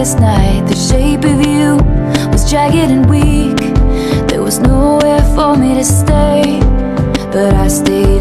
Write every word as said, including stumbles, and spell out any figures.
last night. The shape of you was jagged and weak. There was nowhere for me to stay, but I stayed